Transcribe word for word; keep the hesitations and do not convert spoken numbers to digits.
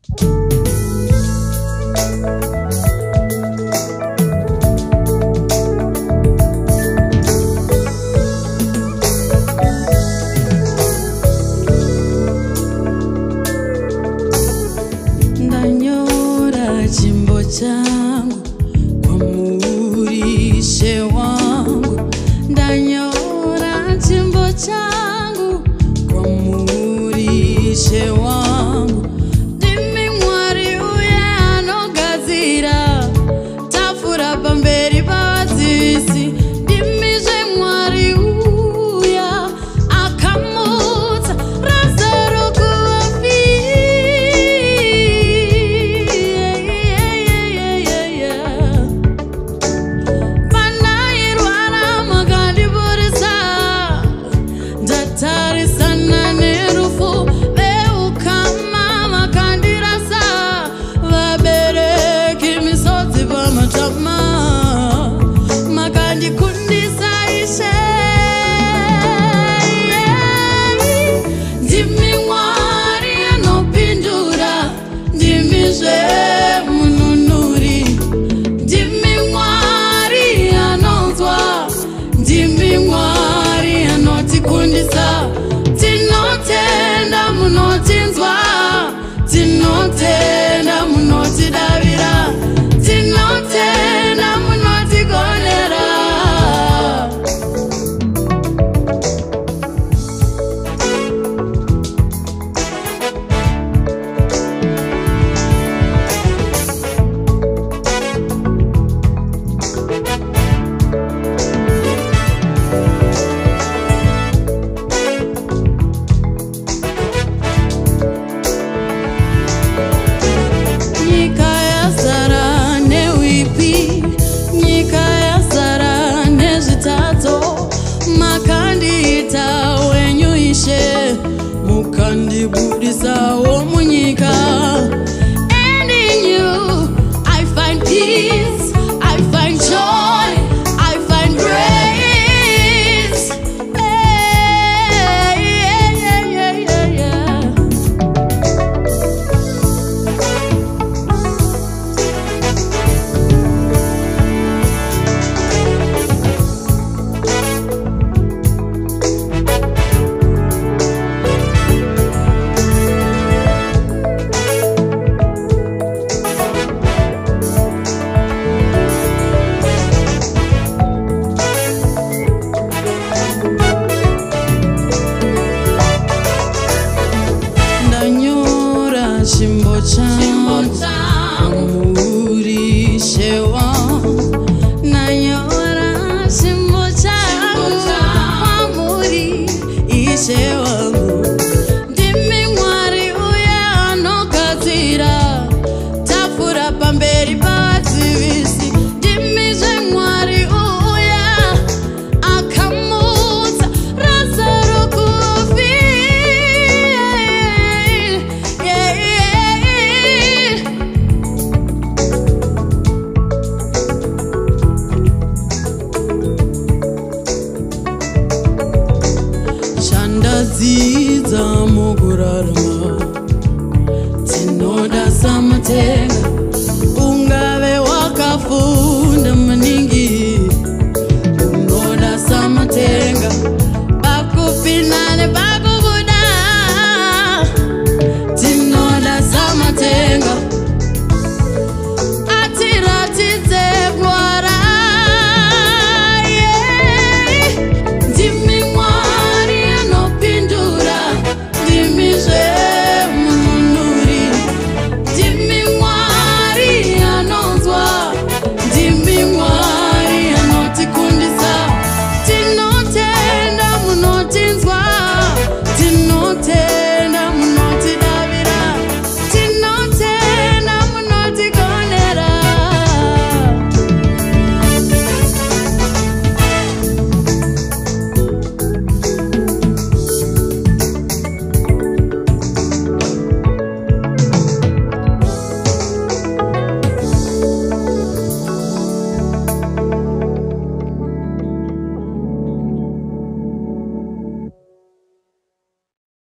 Ndanyora chimbo changu kwa murishe wangu. Ndanyora chimbo changu kwa murishe wangu. Ndimi Mwari uye anogadzira tafura pamberi pavadzidzisi. Ndimizve Mwari uya akamutsa Razaro kuvafi. Pandairwara makandiporesa, ndatarisana nerufu. Veukama makandirasa, vabereki misodzi pamatama. Makandikundisa Ishe. Ndimi Mwari anopindura, ndimizve mununuri. Ndimi Mwari anonzwa, ndimi Mwari anotikundisa. Tinotenda munotinzwa, tinotenda munotidavira, tinotenda munotigonera. Nyika yazara neuipi, nyika yazara nezvitadzo. Makandiita wenyu Ishe, mukandibudisawo munyika. And in you I find peace, I find joy, I find grace. Hey, yeah, yeah, yeah, yeah, yeah. Ndanyora chimbo changu